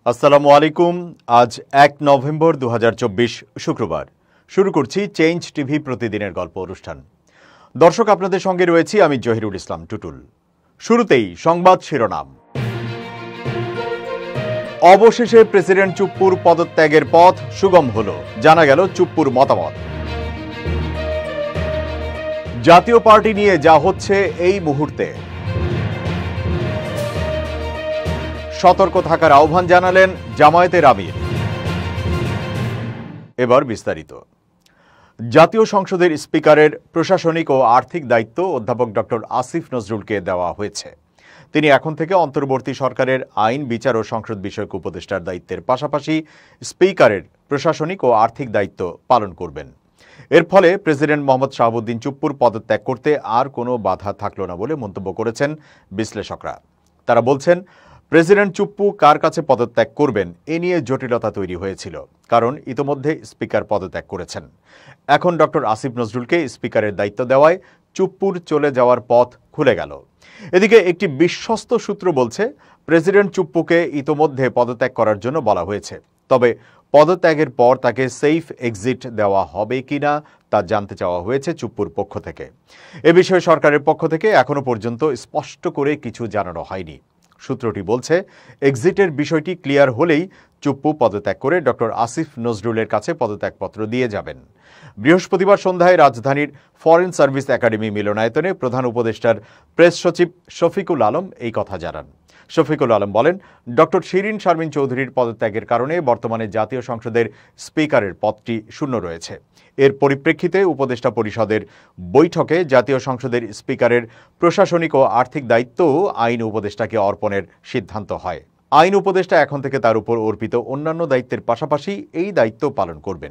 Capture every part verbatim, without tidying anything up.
আসসালামু আলাইকুম। আজ এক নভেম্বর দু হাজার চব্বিশ শুক্রবার। শুরু করছি চেঞ্জ টিভি প্রতিদিনের গল্প অনুষ্ঠান। দর্শক, আপনাদের সঙ্গে রয়েছি আমি জহিরুল ইসলাম টুটুল। শুরুতেই সংবাদ শিরোনাম। অবশেষে প্রেসিডেন্ট চুপ্পুর পদত্যাগের পথ সুগম হল, জানা গেল চুপ্পুর মতামত। জাতীয় পার্টি নিয়ে যা হচ্ছে এই মুহূর্তে, সতর্ক থাকার আহ্বান জানালেন জামায়াতের আমির। এবার বিস্তারিত। জাতীয় সংসদের স্পিকারের প্রশাসনিক ও আর্থিক দায়িত্ব অধ্যাপক ডক্টর আসিফ নজরুলকে দেওয়া হয়েছে। তিনি এখন থেকে অন্তর্বর্তী সরকারের আইন, বিচার ও সংসদ বিষয়ক উপদেষ্টার দায়িত্বের পাশাপাশি স্পিকারের প্রশাসনিক ও আর্থিক দায়িত্ব পালন করবেন। এর ফলে প্রেসিডেন্ট মোহাম্মদ শাহাবুদ্দিন চুপ্পুর পদত্যাগ করতে আর কোনো বাধা থাকল না বলে মন্তব্য করেছেন বিশ্লেষকরা। তারা বলছেন, প্রেসিডেন্ট চুপ্পু কার কাছে পদত্যাগ করবেন এ নিয়ে জটিলতা তৈরি হয়েছিল, কারণ ইতোমধ্যে স্পিকার পদত্যাগ করেছেন। এখন ডক্টর আসিফ নজরুলকে স্পিকারের দায়িত্ব দেওয়ায় চুপ্পুর চলে যাওয়ার পথ খুলে গেল। এদিকে একটি বিশ্বস্ত সূত্র বলছে, প্রেসিডেন্ট চুপ্পুকে ইতোমধ্যে পদত্যাগ করার জন্য বলা হয়েছে, তবে পদত্যাগের পর তাকে সেফ এক্সিট দেওয়া হবে কিনা তা জানতে চাওয়া হয়েছে চুপ্পুর পক্ষ থেকে। এ বিষয়ে সরকারের পক্ষ থেকে এখনো পর্যন্ত স্পষ্ট করে কিছু জানানো হয়নি। সূত্রটি বলছে, এক্সিটের বিষয়টি ক্লিয়ার হলেই চুপ্পু পদত্যাগ করে ডক্টর আসিফ নজরুলের কাছে পদত্যাগপত্র দিয়ে যাবেন। বৃহস্পতিবার সন্ধ্যায় রাজধানীর ফরেন সার্ভিস একাডেমি মিলনায়তনে প্রধান উপদেষ্টার প্রেস সচিব শফিকুল আলম এই কথা জানান। শফিকুল আলম বলেন, ডক্টর শিরিন শারমিন চৌধুরীর পদত্যাগের কারণে বর্তমানে জাতীয় সংসদের স্পিকারের পদটি শূন্য রয়েছে। এর পরিপ্রেক্ষিতে উপদেষ্টা পরিষদের বৈঠকে জাতীয় সংসদের স্পিকারের প্রশাসনিক ও আর্থিক দায়িত্বও আইন উপদেষ্টাকে অর্পণের সিদ্ধান্ত হয়। আইন উপদেষ্টা এখন থেকে তার উপর অর্পিত অন্যান্য দায়িত্বের পাশাপাশি এই দায়িত্ব পালন করবেন।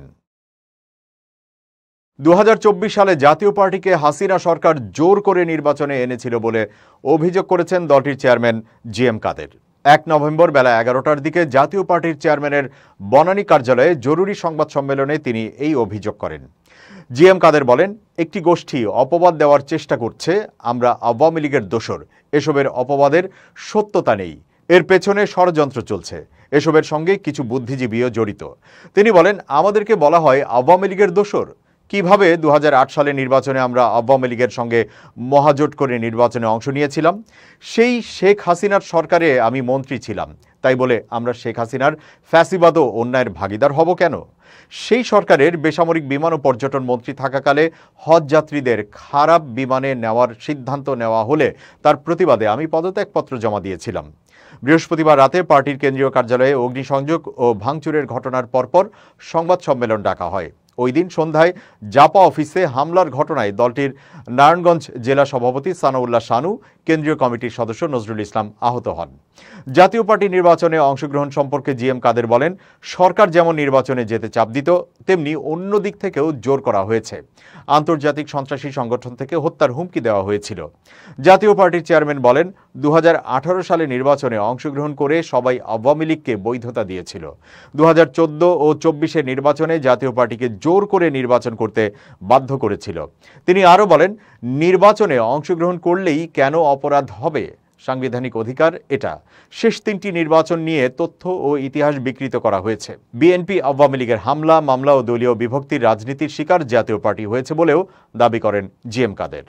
দু হাজার চব্বিশ সালে জাতীয় পার্টিকে হাসিনা সরকার জোর করে নির্বাচনে এনেছিল বলে অভিযোগ করেছেন দলটির চেয়ারম্যান জি এম কাদের। এক নভেম্বর বেলা এগারোটার দিকে জাতীয় পার্টির চেয়ারম্যানের বনানী কার্যালয়ে জরুরি সংবাদ সম্মেলনে তিনি এই অভিযোগ করেন। জি এম কাদের বলেন, একটি গোষ্ঠী অপবাদ দেওয়ার চেষ্টা করছে আমরা আওয়ামী লীগের দোসর। এসবের অপবাদের সত্যতা নেই, এর পেছনে ষড়যন্ত্র চলছে। এসবের সঙ্গে কিছু বুদ্ধিজীবীও জড়িত। তিনি বলেন, আমাদেরকে বলা হয় আওয়ামী লীগের দোসর। কিভাবে দু হাজার আট সালে নির্বাচনে আমরা আওয়ামী লীগের সঙ্গে মহাজোট করে নির্বাচনে অংশ নিয়েছিলাম। সেই শেখ হাসিনার সরকারে আমি মন্ত্রী ছিলাম, তাই বলে আমরা শেখ হাসিনার ফ্যাসিবাদ ও অন্যায়ের ভাগিদার হব কেন? সেই সরকারের বেসামরিক বিমান ও পর্যটন মন্ত্রী থাকাকালে হজ যাত্রীদের খারাপ বিমানে নেওয়ার সিদ্ধান্ত নেওয়া হলে তার প্রতিবাদে আমি পদত্যাগপত্র জমা দিয়েছিলাম। বৃহস্পতিবার রাতে পার্টির কেন্দ্রীয় কার্যালয়ে অগ্নিসংযোগ ও ভাঙচুরের ঘটনার পরপর সংবাদ সম্মেলন ডাকা হয়। ওই দিন সন্ধ্যায় জাপা অফিসে হামলার ঘটনায় দলটির নারায়ণগঞ্জ জেলা সভাপতি সানাউল্লাহ শানু, কেন্দ্রীয় কমিটির সদস্য নজরুল ইসলাম আহত হন। জাতীয় পার্টি নির্বাচনে অংশগ্রহণ সম্পর্কে জি এম কাদের বলেন, সরকার যেমন নির্বাচনে যেতে চাপ দিত, তেমনি অন্য দিক থেকেও জোর করা হয়েছে। আন্তর্জাতিক সন্ত্রাসী সংগঠন থেকে হত্যার হুমকি দেওয়া হয়েছিল। জাতীয় পার্টির চেয়ারম্যান বলেন, দু হাজার আঠারো সালে নির্বাচনে অংশগ্রহণ করে সবাই আওয়ামী লীগকে বৈধতা দিয়েছিল। দু হাজার চোদ্দ ও চব্বিশের নির্বাচনে জাতীয় পার্টিকে জোর করে নির্বাচন করতে বাধ্য করেছিল। তিনি আরও বলেন, নির্বাচনে অংশগ্রহণ করলেই কেন অপরাধ হবে? সাংবিধানিক অধিকার এটা। শেষ তিনটি নির্বাচন নিয়ে তথ্য ও ইতিহাস বিকৃত করা হয়েছে। বিএনপি আওয়ামী লীগের হামলা, মামলা ও দলীয় বিভক্তির রাজনীতির শিকার জাতীয় পার্টি হয়েছে বলেও দাবি করেন জি এম কাদের।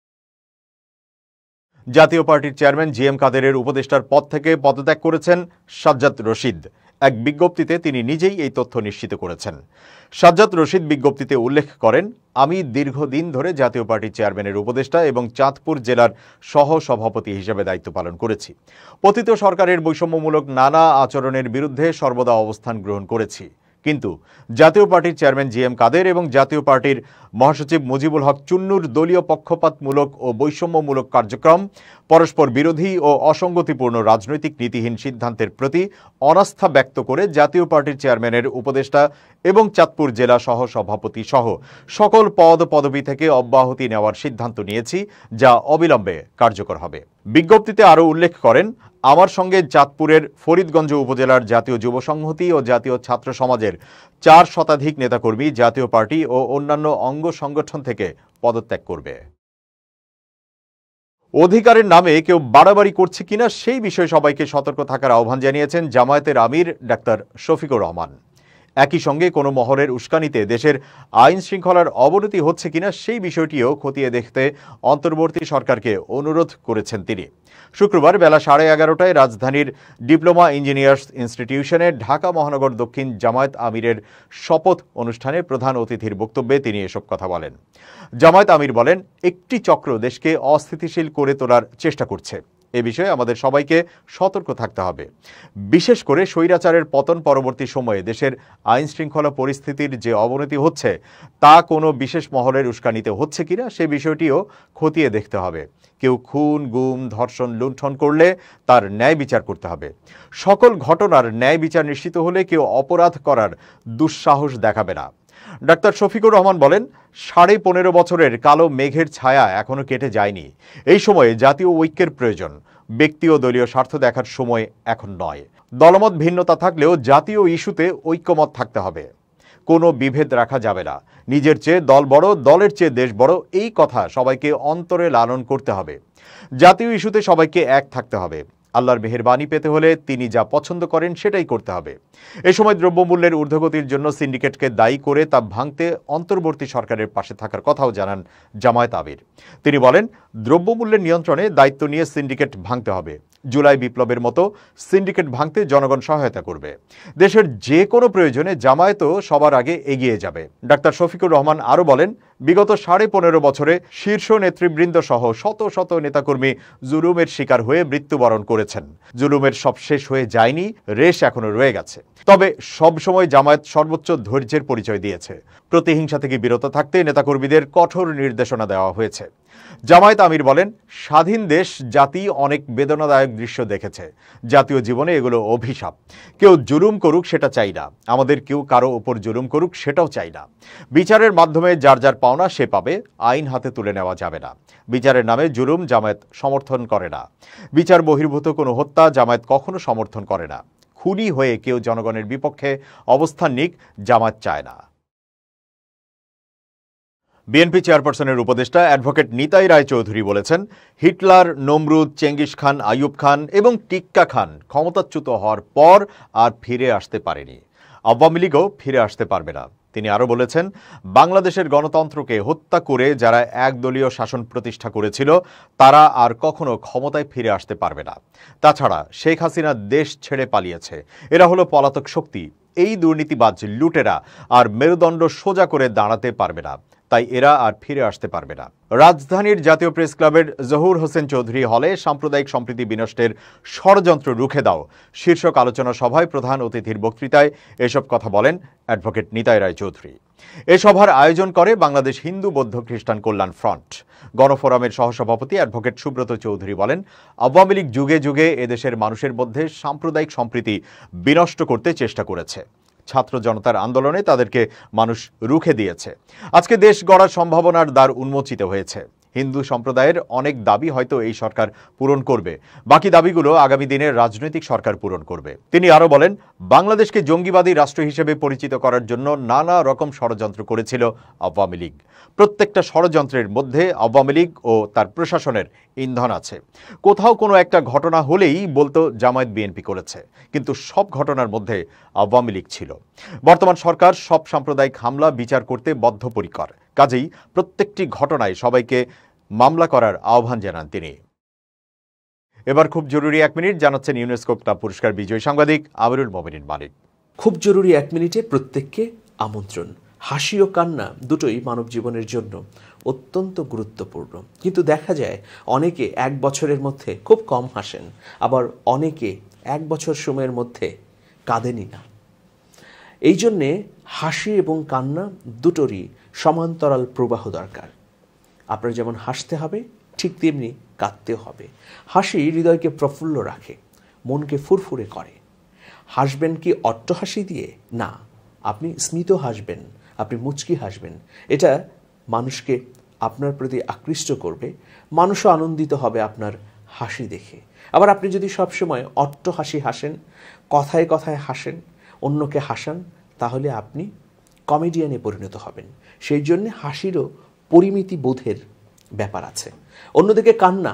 জাতীয় পার্টির চেয়ারম্যান জি এম কাদেরের উপদেষ্টার পদ থেকে পদত্যাগ করেছেন সাজ্জাদ রশিদ। এক বিজ্ঞপ্তিতে তিনি নিজেই এই তথ্য নিশ্চিত করেছেন। সাজ্জাদ রশিদ বিজ্ঞপ্তিতে উল্লেখ করেন, আমি দীর্ঘদিন ধরে জাতীয় পার্টির চেয়ারম্যানের উপদেষ্টা এবং চাঁদপুর জেলার সহ সভাপতি হিসেবে দায়িত্ব পালন করেছি। পতিত সরকারের বৈষম্যমূলক নানা আচরণের বিরুদ্ধে সর্বদা অবস্থান গ্রহণ করেছি। কিন্তু জাতীয় পার্টির চেয়ারম্যান জি এম কাদের এবং জাতীয় পার্টির মহাসচিব মুজিবুল হক চুন্নুর দলীয় পক্ষপাতমূলক ও বৈষম্যমূলক কার্যক্রম, পরস্পর বিরোধী ও অসঙ্গতিপূর্ণ রাজনৈতিক নীতিহীন সিদ্ধান্তের প্রতি অনাস্থা ব্যক্ত করে জাতীয় পার্টির চেয়ারম্যানের উপদেষ্টা এবং চাঁদপুর জেলা সহ সভাপতি সহ সকল পদ পদবি থেকে অব্যাহতি নেওয়ার সিদ্ধান্ত নিয়েছি, যা অবিলম্বে কার্যকর হবে। বিজ্ঞপ্তিতে আরও উল্লেখ করেন, আমার সঙ্গে চাঁদপুরের ফরিদগঞ্জ উপজেলার জাতীয় যুব সংহতি ও জাতীয় ছাত্র সমাজের চার শতাধিক নেতাকর্মী জাতীয় পার্টি ও অন্যান্য অঙ্গ সংগঠন থেকে পদত্যাগ করবে। অধিকারের নামে কেউ বাড়াবাড়ি করছে কিনা সেই বিষয়ে সবাইকে সতর্ক থাকার আহ্বান জানিয়েছেন জামায়াতের আমির ডাক্তার শফিকুর রহমান। একই সঙ্গে কোনো মহলের উস্কানিতে দেশের আইন শৃঙ্খলার অবনতি হচ্ছে কিনা সেই বিষয়টিও খতিয়ে দেখতে অন্তর্বর্তী সরকারকে অনুরোধ করেছেন তিনি। শুক্রবার বেলা সাড়ে এগারোটায় রাজধানীর ডিপ্লোমা ইঞ্জিনিয়ার্স ইনস্টিটিউশনে ঢাকা মহানগর দক্ষিণ জামায়াত আমিরের শপথ অনুষ্ঠানে প্রধান অতিথির বক্তব্যে তিনি এসব কথা বলেন। জামায়াত আমির বলেন, একটি চক্র দেশকে অস্থিতিশীল করে তোলার চেষ্টা করছে। এ বিষয়ে আমাদের সবাইকে সতর্ক থাকতে হবে। বিশেষ করে স্বৈরাচারের পতন পরবর্তী সময়ে দেশের আইন শৃঙ্খলা পরিস্থিতির যে অবনতি হচ্ছে তা কোনো বিশেষ মহলের উস্কানিতে হচ্ছে কিনা সে বিষয়টিও খতিয়ে দেখতে হবে। কেউ খুন, গুম, ধর্ষণ, লুণ্ঠন করলে তার ন্যায় বিচার করতে হবে। সকল ঘটনার ন্যায় বিচার নিশ্চিত হলে কেউ অপরাধ করার দুঃসাহস দেখাবে না। ডাক্তার শফিকুর রহমান বলেন, সাড়ে পনেরো বছরের কালো মেঘের ছায়া এখনো কেটে যায়নি। এই সময়ে জাতীয় ঐক্যের প্রয়োজন। ব্যক্তি ও দলীয় স্বার্থ দেখার সময় এখন নয়। দলমত ভিন্নতা থাকলেও জাতীয় ইস্যুতে ঐক্যমত থাকতে হবে। কোনো বিভেদ রাখা যাবে না। নিজের চেয়ে দল বড়, দলের চেয়ে দেশ বড়, এই কথা সবাইকে অন্তরে লালন করতে হবে। জাতীয় ইস্যুতে সবাইকে এক থাকতে হবে। আল্লাহর মেহেরবানি পেতে হলে তিনি যা পছন্দ করেন সেটাই করতে হবে। এ সময় দ্রব্যমূল্যের ঊর্ধ্বগতির জন্য সিন্ডিকেটকে দায়ী করে তা ভাঙতে অন্তর্বর্তী সরকারের পাশে থাকার কথাও জানান জামায়াত আমির। তিনি বলেন, দ্রব্যমূল্যের নিয়ন্ত্রণে দায়িত্ব নিয়ে সিন্ডিকেট ভাঙতে হবে। জুলাই বিপ্লবের মতো সিন্ডিকেট ভাঙতে জনগণ সহায়তা করবে। দেশের যে কোনো প্রয়োজনে জামায়াতও সবার আগে এগিয়ে যাবে। ডাক্তার শফিকুর রহমান আরও বলেন, বিগত সাড়ে পনেরো বছরে শীর্ষ নেতৃবৃন্দ সহ শত শত নেতাকর্মী জুলুমের শিকার হয়ে মৃত্যুবরণ করেছেন। জুলুমের সব শেষ হয়ে যায়নি, রেশ এখনো রয়ে গেছে। তবে সবসময় জামায়াত সর্বোচ্চ ধৈর্যের পরিচয় দিয়েছে। প্রতিহিংসা থেকে বিরত থাকতে নেতাকর্মীদের কঠোর নির্দেশনা দেওয়া হয়েছে। জামায়াত আমির বলেন, স্বাধীন দেশ জাতি অনেক বেদনাদায়ক দৃশ্য দেখেছে। জাতীয় জীবনে এগুলো অভিশাপ। কেউ জুলুম করুক সেটা চাই না, আমাদের কেউ কারো উপর জুলুম করুক সেটাও চাই না। বিচারের মাধ্যমে যার যার পাওনা সে পাবে, আইন হাতে তুলে নেওয়া যাবে না। বিচারের নামে জুলুম জামায়াত সমর্থন করে না। বিচার বহির্ভূত কোনো হত্যা জামায়াত কখনো সমর্থন করে না। খুনি হয়ে কেউ জনগণের বিপক্ষে অবস্থান নিক, জামায়াত চায় না। বিএনপি চেয়ারপারসনের উপদেষ্টা অ্যাডভোকেট নিতাই রায়চৌধুরী বলেছেন, হিটলার, নমরুদ, চেঙ্গিস খান, আইয়ুব খান এবং টিক্কা খান ক্ষমতাচ্যুত হওয়ার পর আর ফিরে আসতে পারেনি। আওয়ামী লীগও ফিরে আসতে পারবে না। তিনি আরও বলেছেন, বাংলাদেশের গণতন্ত্রকে হত্যা করে যারা একদলীয় শাসন প্রতিষ্ঠা করেছিল তারা আর কখনো ক্ষমতায় ফিরে আসতে পারবে না। তাছাড়া শেখ হাসিনা দেশ ছেড়ে পালিয়েছে। এরা হলো পলাতক শক্তি। এই দুর্নীতিবাজ লুটেরা আর মেরুদণ্ড সোজা করে দাঁড়াতে পারবে না, তাই এরা আর ফিরে আসতে পারবে না। রাজধানীর জাতীয় প্রেস ক্লাবের জহুর হোসেন চৌধুরী হলে সাম্প্রদায়িক সম্প্রীতি বিনষ্টের ষড়যন্ত্র রুখে দাও শীর্ষক আলোচনা সভায় প্রধান অতিথির বক্তৃতায় এসব কথা বলেন অ্যাডভোকেট নিতাই রায়চৌধুরী। এ সভার আয়োজন করে বাংলাদেশ হিন্দু বৌদ্ধ খ্রিস্টান কল্যাণ ফ্রন্ট। গণফোরামের সহসভাপতি অ্যাডভোকেট সুব্রত চৌধুরী বলেন, আওয়ামী লীগ যুগে যুগে এদেশের মানুষের মধ্যে সাম্প্রদায়িক সম্প্রীতি বিনষ্ট করতে চেষ্টা করেছে। ছাত্র জনতার আন্দোলনে তাদেরকে মানুষ রুখে দিয়েছে। আজকে দেশ গড়ার সম্ভাবনার দ্বার উন্মোচিত হয়েছে। হিন্দু সম্প্রদায়ের অনেক দাবি হয়তো এই সরকার পূরণ করবে, বাকি দাবিগুলো আগামী দিনের রাজনৈতিক সরকার পূরণ করবে। তিনি আরও বলেন, বাংলাদেশকে জঙ্গিবাদী রাষ্ট্র হিসেবে পরিচিত করার জন্য নানা রকম ষড়যন্ত্র করেছিল আওয়ামী লীগ। প্রত্যেকটা ষড়যন্ত্রের মধ্যে আওয়ামী লীগ ও তার প্রশাসনের ইন্ধন আছে। কোথাও কোনো একটা ঘটনা হলেই বলতো জামায়াত বিএনপি করেছে, কিন্তু সব ঘটনার মধ্যে আওয়ামী লীগ ছিল। বর্তমান সরকার সব সাম্প্রদায়িক হামলা বিচার করতে বদ্ধপরিকর। কাজেই প্রত্যেকটি ঘটনায় সবাইকে মামলা করার আহ্বান জানান তিনি। এবার খুব জরুরি এক মিনিট জানাচ্ছেন ইউনেস্কো ক্লাব পুরস্কার বিজয়ী সাংবাদিক আমিরুল মোমিনিন মালিক। খুব জরুরি এক মিনিটে প্রত্যেককে আমন্ত্রণ। হাসি ও কান্না দুটোই মানব জীবনের জন্য অত্যন্ত গুরুত্বপূর্ণ, কিন্তু দেখা যায় অনেকে এক বছরের মধ্যে খুব কম হাসেন, আবার অনেকে এক বছর সময়ের মধ্যে কাঁদেনই না। এই জন্যে হাসি এবং কান্না দুটোরই সমান্তরাল প্রবাহ দরকার। আপনার যেমন হাসতে হবে, ঠিক তেমনি কাঁদতেও হবে। হাসি হৃদয়কে প্রফুল্ল রাখে, মনকে ফুরফুরে করে। হাসবেন কি অট্টহাসি দিয়ে? না, আপনি স্মিত হাসবেন, আপনি মুচকি হাসবেন। এটা মানুষকে আপনার প্রতি আকৃষ্ট করবে, মানুষও আনন্দিত হবে আপনার হাসি দেখে। আবার আপনি যদি সবসময় অট্টহাসি হাসেন, কথায় কথায় হাসেন, অন্যকে হাসান, তাহলে আপনি কমেডিয়ানে পরিণত হবেন। সেই জন্যে হাসিরও পরিমিতি বোধের ব্যাপার আছে। অন্যদিকে কান্না,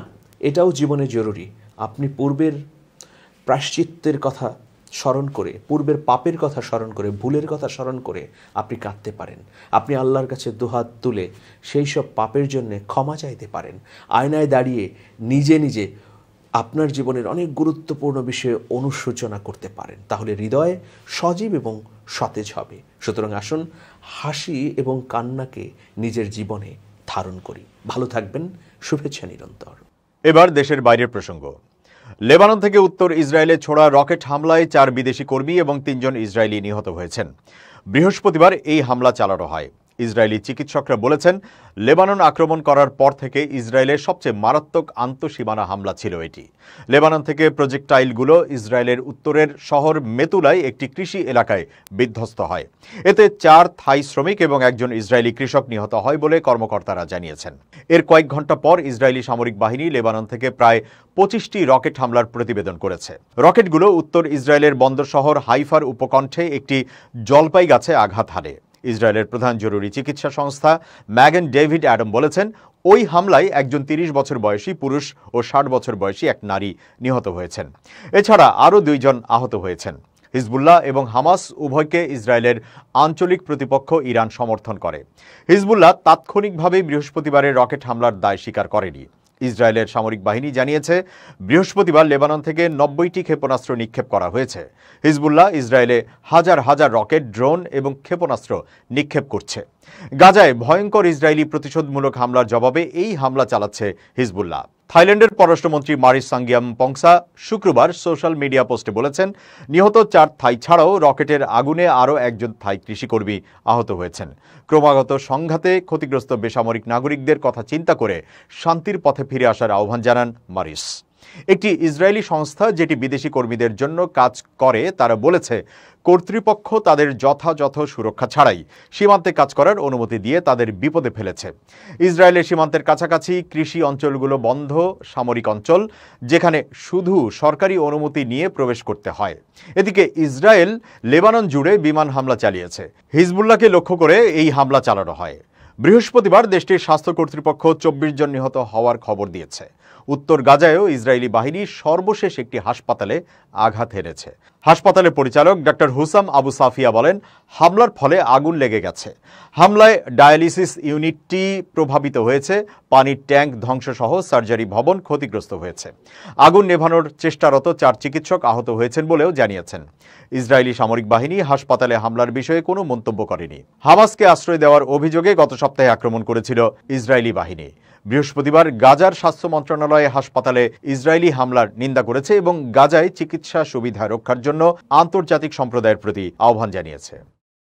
এটাও জীবনে জরুরি। আপনি পূর্বের প্রায়শ্চিত্তের কথা স্মরণ করে, পূর্বের পাপের কথা স্মরণ করে, ভুলের কথা স্মরণ করে আপনি কাঁদতে পারেন। আপনি আল্লাহর কাছে দুহাত তুলে সেই সব পাপের জন্য ক্ষমা চাইতে পারেন। আয়নায় দাঁড়িয়ে নিজে নিজে আপনার জীবনের অনেক গুরুত্বপূর্ণ বিষয়ে অনুশোচনা করতে পারেন। তাহলে হৃদয় সজীব এবং সতেজ হবে। সুতরাং আসুন হাসি এবং কান্নাকে নিজের জীবনে ধারণ করি। ভালো থাকবেন। শুভেচ্ছা নিরন্তর। এবার দেশের বাইরের প্রসঙ্গ। লেবানন থেকে উত্তর ইসরায়েলে ছোড়া রকেট হামলায় চার বিদেশি কর্মী এবং তিনজন ইসরায়েলি নিহত হয়েছেন। বৃহস্পতিবার এই হামলা চালানো হয়। ইসরায়েলি চিকিৎসকরা বলেছেন, লেবানন আক্রমণ করার পর থেকে ইসরায়েলের সবচেয়ে মারাত্মক আন্তঃসীমানা হামলা ছিল এটি। লেবানন থেকে প্রজেক্টাইলগুলো ইসরায়েলের উত্তরের শহর মেতুলায় একটি কৃষি এলাকায় বিধ্বস্ত হয়। এতে চার থাই শ্রমিক এবং একজন ইসরায়েলি কৃষক নিহত হয় বলে কর্মকর্তারা জানিয়েছেন। এর কয়েক ঘন্টা পর ইসরায়েলি সামরিক বাহিনী লেবানন থেকে প্রায় পঁচিশটি রকেট হামলার প্রতিবেদন করেছে। রকেটগুলো উত্তর ইসরায়েলের বন্দর শহর হাইফার উপকণ্ঠে একটি জলপাই গাছে আঘাত হানে। ইসরায়েলের প্রধান জরুরি চিকিৎসা সংস্থা ম্যাগেন ডেভিড অ্যাডম বলেছেন, ওই হামলায় একজন তিরিশ বছর বয়সী পুরুষ ও ষাট বছর বয়সী এক নারী নিহত হয়েছেন। এছাড়া আরও দুইজন আহত হয়েছেন। হিজবুল্লাহ এবং হামাস উভয়কে ইসরায়েলের আঞ্চলিক প্রতিপক্ষ ইরান সমর্থন করে। হিজবুল্লাহ তাৎক্ষণিকভাবে বৃহস্পতিবারের রকেট হামলার দায় স্বীকার করেনি। ইসরায়েলের সামরিক বাহিনী জানিয়েছে, বৃহস্পতিবার লেবানন থেকে নব্বইটি ক্ষেপণাস্ত্র নিক্ষেপ করা হয়েছে। হিজবুল্লাহ ইসরায়েলে হাজার হাজার রকেট, ড্রোন এবং ক্ষেপণাস্ত্র নিক্ষেপ করছে। গাজায় ভয়ঙ্কর ইসরায়েলি প্রতিশোধমূলক হামলার জবাবে এই হামলা চালাচ্ছে হিজবুল্লাহ। থাইল্যান্ডের পররাষ্ট্রমন্ত্রী মারিস সাঙ্গিয়ামপংসা শুক্রবার সোশ্যাল মিডিয়া পোস্টে বলেছেন, নিহত চার থাই ছাড়াও রকেটের আগুনে আরও একজন থাই কৃষিকর্মী আহত হয়েছেন। ক্রমাগত সংঘাতে ক্ষতিগ্রস্ত বেসামরিক নাগরিকদের কথা চিন্তা করে শান্তির পথে ফিরে আসার আহ্বান জানান মারিস। একটি ইসরায়েলি সংস্থা যেটি বিদেশি কর্মীদের জন্য কাজ করে তারা বলেছে, কর্তৃপক্ষ তাদের যথাযথ সুরক্ষা ছাড়াই সীমান্তে কাজ করার অনুমতি দিয়ে তাদের বিপদে ফেলেছে। ইসরায়েলের সীমান্তের কাছাকাছি কৃষি অঞ্চলগুলো বন্ধ সামরিক অঞ্চল, যেখানে শুধু সরকারি অনুমতি নিয়ে প্রবেশ করতে হয়। এদিকে ইসরায়েল লেবানন জুড়ে বিমান হামলা চালিয়েছে। হিজবুল্লাহকে লক্ষ্য করে এই হামলা চালানো হয়। বৃহস্পতিবার দেশটির স্বাস্থ্য কর্তৃপক্ষ চব্বিশ জন নিহত হওয়ার খবর দিয়েছে। উত্তর গাজায়ও ইসরায়েলি বাহিনী সর্বশেষ একটি হাসপাতালে আঘাত হেনেছে। হাসপাতালের পরিচালক ডক্টর হুসাম আবু সাফিয়া বলেন, হামলার ফলে আগুন লেগে গেছে। হামলায় ডায়ালিসিস ইউনিটটি প্রভাবিত হয়েছে, পানির ট্যাঙ্ক ধ্বংসসহ সার্জারি ভবন ক্ষতিগ্রস্ত হয়েছে। আগুন নেভানোর চেষ্টারত চার চিকিৎসক আহত হয়েছেন বলেও জানিয়েছেন। ইসরায়েলি সামরিক বাহিনী হাসপাতালে হামলার বিষয়ে কোনো মন্তব্য করেনি। হামাসকে আশ্রয় দেওয়ার অভিযোগে গত সপ্তাহে আক্রমণ করেছিল ইসরায়েলি বাহিনী। বৃহস্পতিবার গাজার স্বাস্থ্য মন্ত্রণালয় হাসপাতালে ইসরায়েলি হামলার নিন্দা করেছে এবং গাজায় চিকিৎসা সুবিধা রক্ষার জন্য আন্তর্জাতিক সম্প্রদায়ের প্রতি আহ্বান জানিয়েছে।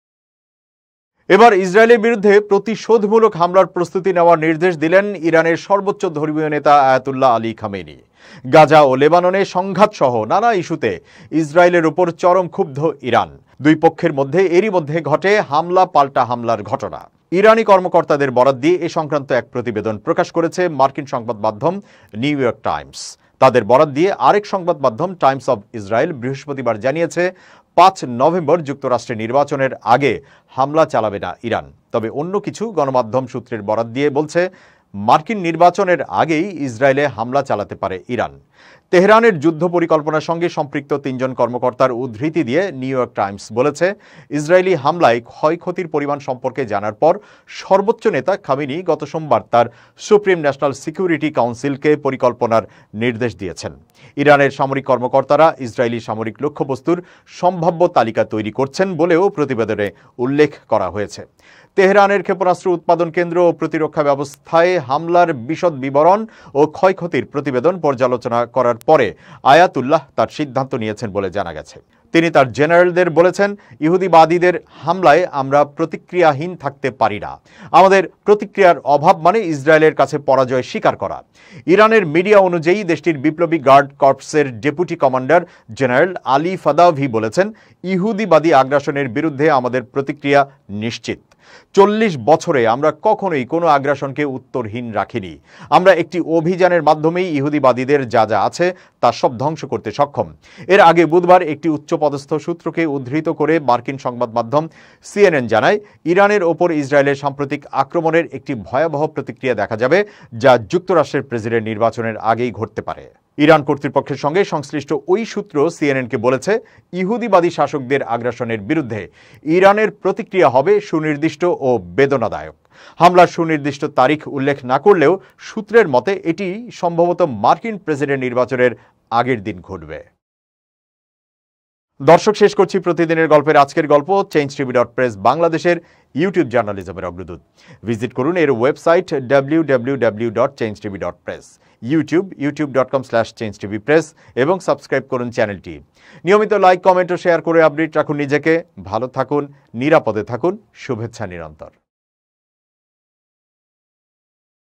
এবার ইসরায়েলের বিরুদ্ধে প্রতিশোধমূলক হামলার প্রস্তুতি নেওয়ার নির্দেশ দিলেন ইরানের সর্বোচ্চ ধর্মীয় নেতা আয়াতুল্লাহ আলী খামেনি। গাজা ও লেবাননে সংঘাত সহ নানা ইস্যুতে ইসরায়েলের উপর চরম ক্ষুব্ধ ইরান। দুই পক্ষের মধ্যে এরই মধ্যে ঘটে হামলা পাল্টা হামলার ঘটনা। ইরানি কর্মকর্তাদের বরাত দিয়ে এ সংক্রান্ত এক প্রতিবেদন প্রকাশ করেছে মার্কিন সংবাদ মাধ্যম নিউ ইয়র্ক টাইমস। তাদের বরাত দিয়ে আরেক সংবাদ মাধ্যম টাইমস অব ইসরায়েল বৃহস্পতিবার জানিয়েছে, পাঁচ নভেম্বর যুক্তরাষ্ট্রের নির্বাচনের আগে হামলা চালাবে না ইরান। তবে অন্য কিছু গণমাধ্যম সূত্রের বরাত দিয়ে বলছে, মার্কিন নির্বাচনের আগেই ইসরায়েলে হামলা চালাতে পারে ইরান। তেহরানের যুদ্ধ পরিকল্পনার সঙ্গে সম্পৃক্ত তিনজন কর্মকর্তার উদ্ধৃতি দিয়ে নিউ ইয়র্ক টাইমস বলেছে, ইসরায়েলি হামলায় ক্ষয়ক্ষতির পরিমাণ সম্পর্কে জানার পর সর্বোচ্চ নেতা খামেনি গত সোমবার তার সুপ্রিম ন্যাশনাল সিকিউরিটি কাউন্সিলকে পরিকল্পনার নির্দেশ দিয়েছেন। ইরানের সামরিক কর্মকর্তারা ইসরায়েলি সামরিক লক্ষ্যবস্তুর সম্ভাব্য তালিকা তৈরি করছেন বলেও প্রতিবেদনে উল্লেখ করা হয়েছে। তেহরানের ক্ষেপণাস্ত্র উৎপাদন কেন্দ্র ও প্রতিরক্ষা ব্যবস্থায় হামলার বিশদ বিবরণ ও ক্ষয়ক্ষতির প্রতিবেদন পর্যালোচনা করার পরে আয়াতুল্লাহ তার সিদ্ধান্ত নিয়েছেন বলে জানা গেছে। তিনি তার জেনারেলদের বলেছেন, ইহুদিবাদীদের হামলায় আমরা প্রতিক্রিয়াহীন থাকতে পারি না। আমাদের প্রতিক্রিয়ার অভাব মানে ইসরায়েলের কাছে পরাজয় স্বীকার করা। ইরানের মিডিয়া অনুযায়ী দেশটির বিপ্লবী গার্ড কর্পসের deputy commander general Ali Fadavi বলেছেন, ইহুদিবাদী আগ্রাসনের বিরুদ্ধে আমাদের প্রতিক্রিয়া নিশ্চিত। চল্লিশ বছরে আমরা কখনোই কোনো আগ্রাসনকে উত্তরহীন রাখিনি। আমরা একটি অভিযানের মাধ্যমেই ইহুদিবাদীদের যা যা আছে তা সব ধ্বংস করতে সক্ষম। এর আগে বুধবার একটি উচ্চপদস্থ সূত্রকে উদ্ধৃত করে মার্কিন সংবাদ মাধ্যম সিএনএন জানায়, ইরানের ওপর ইসরায়েলের সাম্প্রতিক আক্রমণের একটি ভয়াবহ প্রতিক্রিয়া দেখা যাবে, যা যুক্তরাষ্ট্রের প্রেসিডেন্ট নির্বাচনের আগেই ঘটতে পারে। ইরান কর্তৃপক্ষের সঙ্গে সংশ্লিষ্ট ওই সূত্র সিএনএনকে বলেছে, ইহুদিবাদী শাসকদের আগ্রাসনের বিরুদ্ধে ইরানের প্রতিক্রিয়া হবে সুনির্দিষ্ট ও বেদনাদায়ক। হামলার সুনির্দিষ্ট তারিখ উল্লেখ না করলেও সূত্রের মতে এটি সম্ভবত মার্কিন প্রেসিডেন্ট নির্বাচনের আগের দিন ঘটবে। দর্শক, শেষ করছি প্রতিদিনের গল্পের আজকের গল্প চেঞ্জ টিভি ডট প্রেস, বাংলাদেশের ইউটিউব জার্নালিজমের অগ্রদূত। ভিজিট করুন এর website W W W dot change TV dot press, YouTube YouTube dot com slash change TV press এবং সাবস্ক্রাইব করুন চ্যানেলটি। নিয়মিত লাইক, কমেন্ট ও শেয়ার করে আপডেট রাখুন নিজেকে। ভালো থাকুন, নিরাপদে থাকুন, শুভেচ্ছা নিরন্তর।